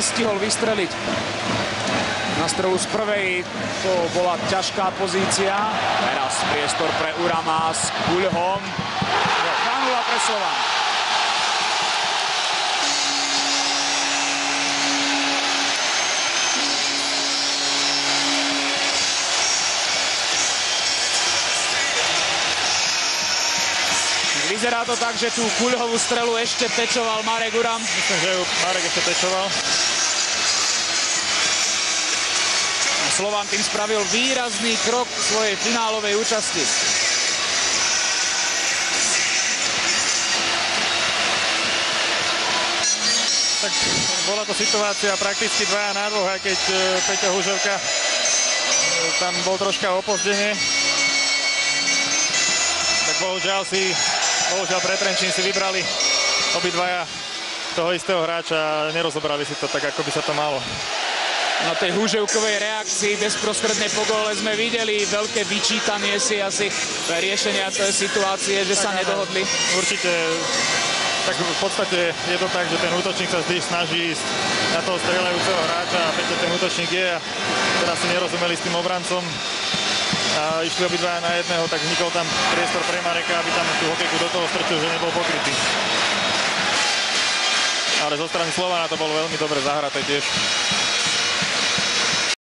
nestihol vystreliť na strelu z prvej. To bola ťažká pozícia. Teraz priestor pre Urama s Kuľhom. 2-0 pre Slovan. Vyzerá to tak, že tú Kuľhovú strelu ešte pečoval Marek Uram. Myslím, že ju Marek ešte pečoval. Slovan tým spravil výrazný krok v svojej finálovej účasti. Tak bola to situácia prakticky 2-2, aj keď Peťo Huželka tam bol troška opozdenie. Tak bohužiaľ pre Trenčín si vybrali obidvaja toho istého hráča a nerozobrali si to tak, ako by sa to malo. Na tej Huževkovej reakcii bezprostredne po góle sme videli veľké vyčítanie si asi riešenia tej situácie, že sa nedohodli. Určite, tak v podstate je to tak, že ten útočník sa vždy snaží ísť na toho strieľajúceho hráča a Peťo ten útočník je a teraz si nerozumeli s tým obrancom. A išli obidvaja na jedného, tak vznikol tam priestor pre Mareka, aby tam tú hokejku do toho strčil, že nebol pokrytý. Ale zo strany Slovana to bolo veľmi dobre zahraté tiež.